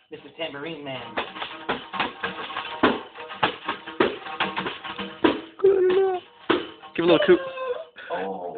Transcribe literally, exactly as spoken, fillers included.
Mister Tambourine Man. Give a little coop. Oh.